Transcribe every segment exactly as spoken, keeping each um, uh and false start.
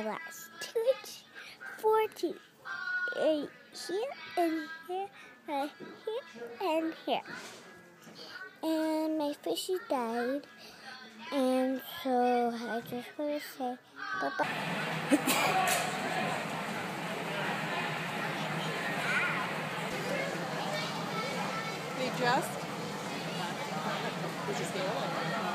last two, four teeth. Uh, here and here, uh, here and here. And my fishy died. And so I just want to say bye-bye. They just? Did you stay early?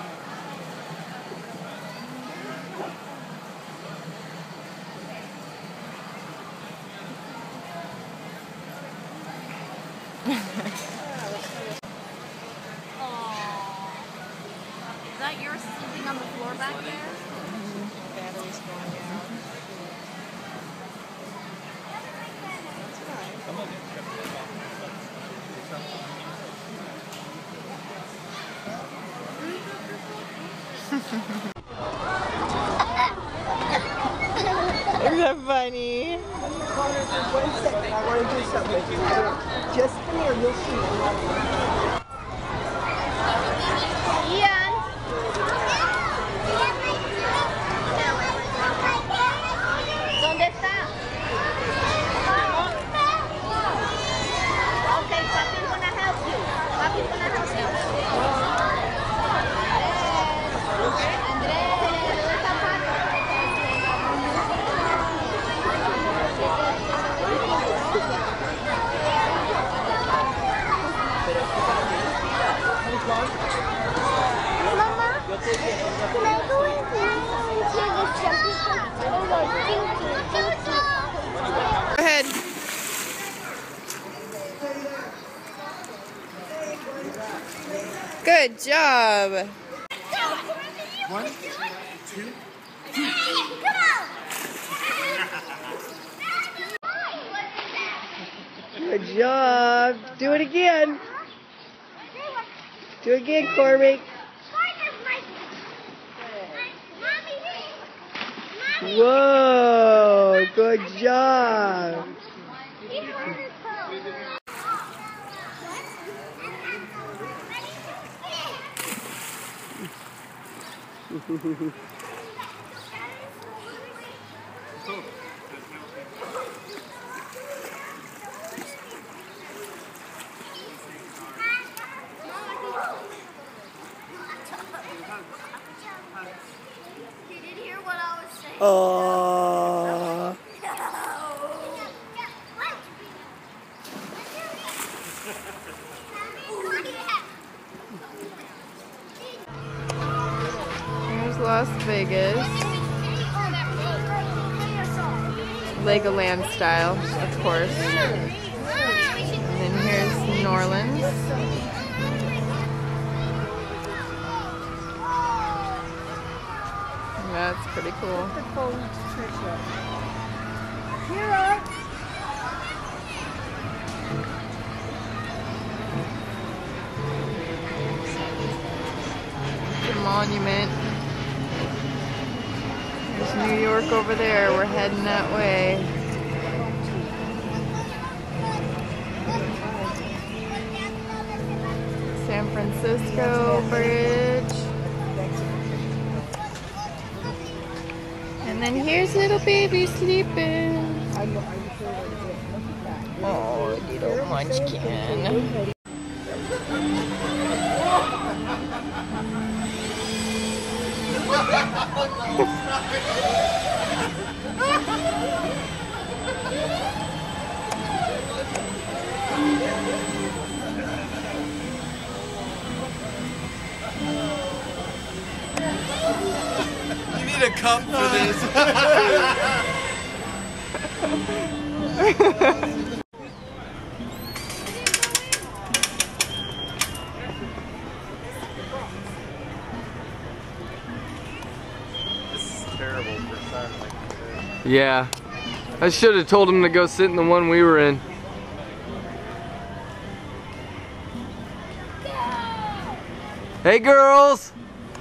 Is that yours sleeping on the floor back there? Mm-hmm. Battery's going out. That's fine. Come on in. Isn't that funny? One second, I want to do something with you. Just come here, you'll see. Ian. ¿Dónde está? Okay, Papi's gonna help you. Papi's gonna help you. Andrés, Andrés, ¿dónde está Papi? Mama, can I go in into the jumping and go dinky, dinky? Go ahead. Good job. One, two, Come on! Good job. Do it again. Do it again, Corey. Whoa, good job. You didn't hear what I was saying? Oh. Here's Las Vegas. Legoland style, of course. And then here's New Orleans. That's pretty cool. The monument. There's New York over there. We're heading that way. San Francisco Bridge. And then here's little baby sleeping. Oh, little munchkin. You need a cup for this. This is terrible for starting like this. Yeah. I should have told him to go sit in the one we were in. Hey girls!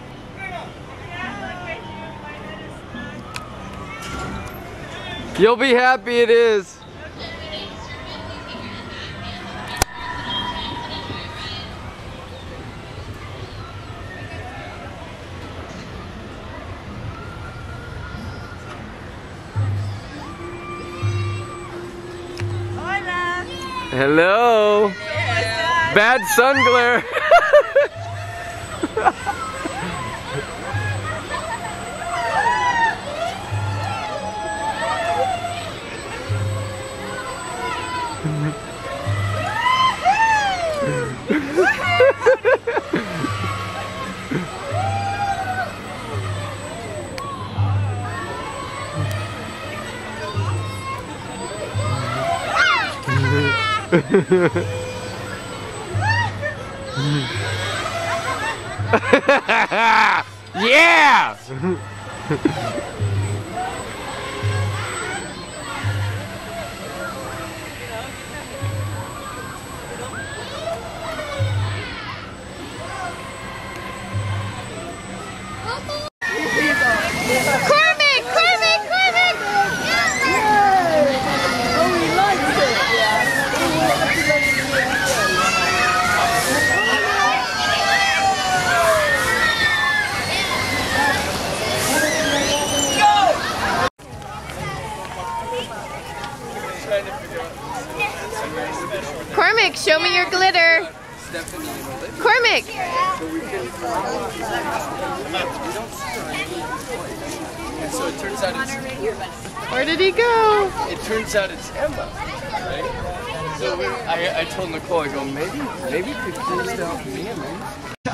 You'll be happy it is. Hello. Bad sun glare. Yeah! Cormac! Cormac! Cormac! Oh, he likes it. Cormac, show me your glitter. Cormac! And so it turns out it's, Where did he go? it turns out it's Emma, right? So we, I, I told Nicole, I go, maybe, maybe you could close down for me, man.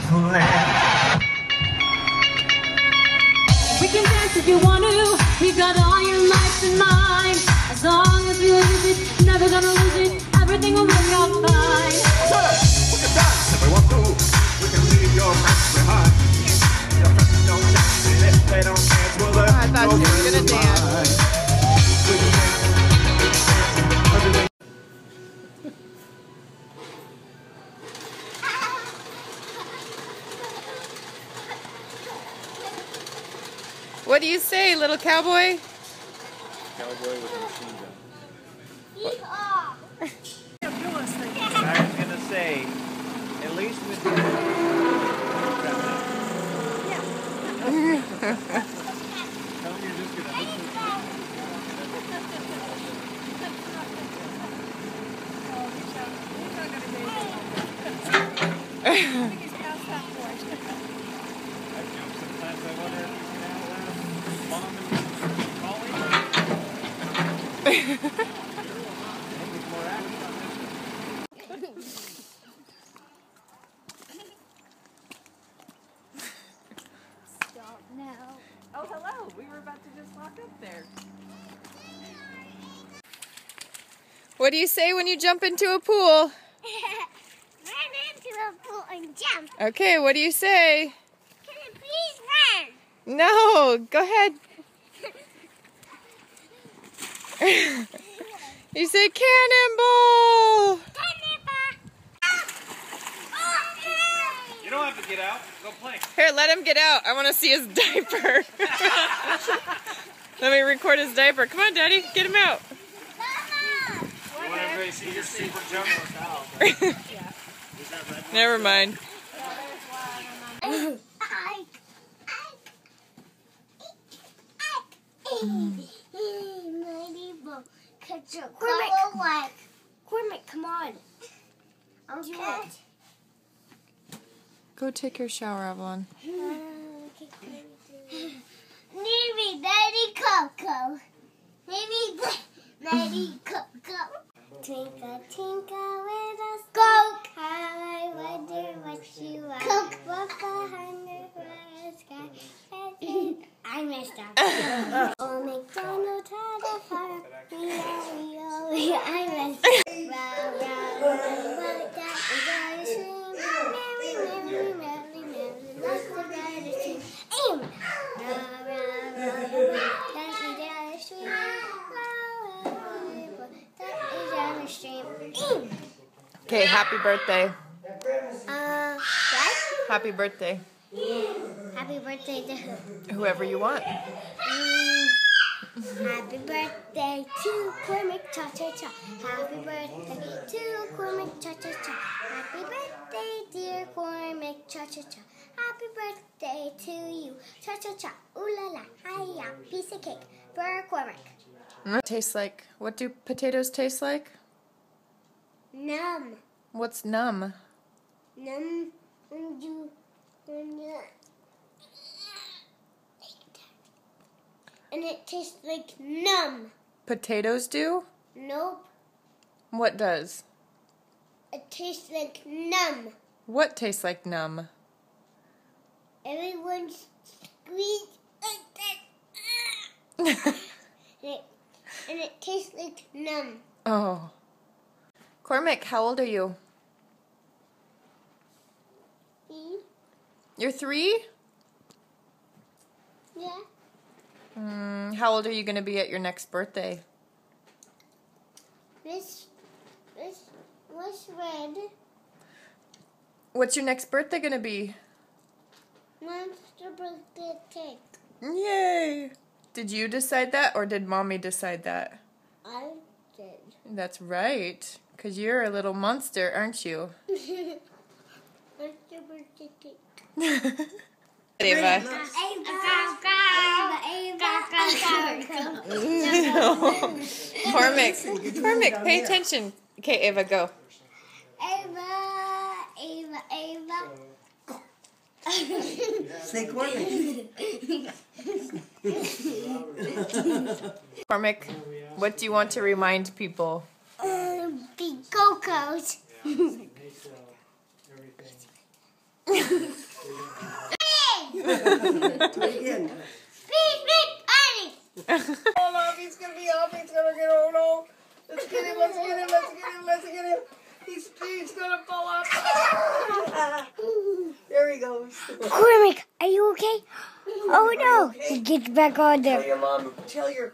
We can dance if you want to. We got all your life in mind. As long as we lose it, never gonna lose it. Everything will work out fine. We can dance if we want to. We can leave your friends behind. Your friends don't dance, and if they don't dance, well, they're I thought you were gonna dance. We can dance, we can dance, everything. What do you say, little cowboy? Cowboy with a machine gun. Yeehaw! I was gonna say, at least with the tell me you're just gonna sometimes I wonder if he's gonna outlast Mom and Molly. Stop now. Oh, hello. We were about to just walk up there. What do you say when you jump into a pool? Run into a pool and jump. Okay, what do you say? Can you please run? No, go ahead. You say cannonball! You don't have to get out. Go play. Here, let him get out. I want to see his diaper. Let me record his diaper. Come on, Daddy, get him out. You want everybody to see your super jump? Never mind. Cormac, Cormac, come on. Do it. Go take your shower, Avalon. Maybe Daddy Coco. Maybe Daddy Coco. Twinkle, twinkle with a Coke. I wonder what you are. Coke. What behind the red sky? I messed up. Oh, McDonald had a farm. I messed up. Row, row, row, that is our stream. Merry, merry, merry, merry, that's the brightest stream. Aim! Row, row, row, that is our stream. Row, row, row, that is our stream. Aim! Okay, happy birthday. Uh, what? Happy birthday. Happy birthday to who? Whoever you want. Mm, happy birthday to Cormac Cha Cha Cha. Happy birthday to Cormac Cha Cha Cha. Happy birthday, dear Cormac Cha Cha Cha. Happy birthday to you. Cha Cha Cha. Ooh la la. Hiya. Piece of cake for Cormac. What tastes like? What do potatoes taste like? Numb. What's numb? Numb when you when you and it tastes like numb. Potatoes do? Nope. What does? It tastes like numb. What tastes like numb? Everyone squeezed like that. and, it, and it tastes like numb. Oh. Cormac, how old are you? See? You're three? Yeah. Mm, how old are you going to be at your next birthday? This, this was red. What's your next birthday going to be? Monster birthday cake. Yay! Did you decide that or did Mommy decide that? I did. That's right. Because you're a little monster, aren't you? Monster birthday cake. Ava. Cormac. Cormac, pay attention. Okay, Ava, go. Ava, Ava, Ava. Say Cormac. Cormac, what do you want to remind people? Um, the Go-Go's. Do it again. Big, big party. Oh no, he's gonna be up, he's gonna get, oh no. Let's get him, let's get him, let's get him, let's get him. He's, he's gonna fall off. There he goes. Cormac, are you okay? Oh no, he gets back on Tell there. your mom, tell your...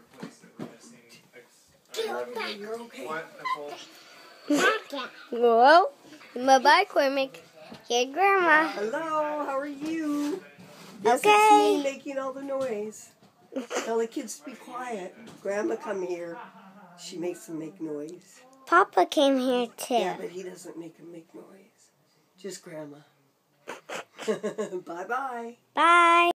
Tell her you're okay. Well, bye-bye, Cormac. Hey, Grandma. Hello, how are you? Yes, Okay. it's me making all the noise. Tell the kids to be quiet. Grandma come here. She makes them make noise. Papa came here too. Yeah, but he doesn't make them make noise. Just Grandma. Bye-bye. Bye.